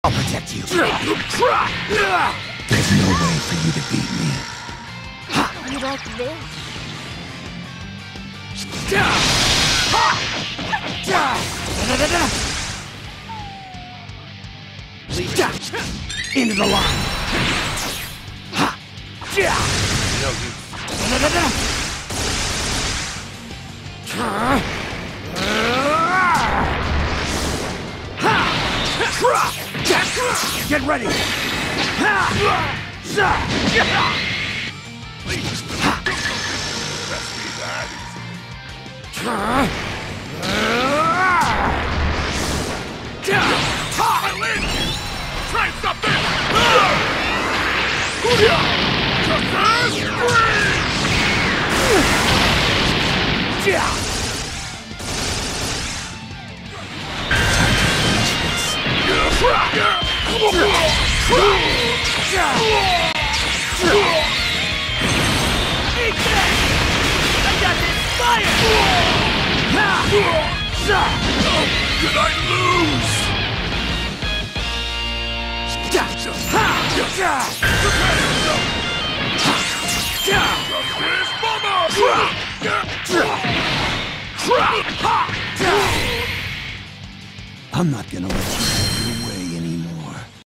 I'll protect you. There's no way for you to beat me. You like this? Into the line. Get ready. Try something! Did I lose? I'm not gonna let you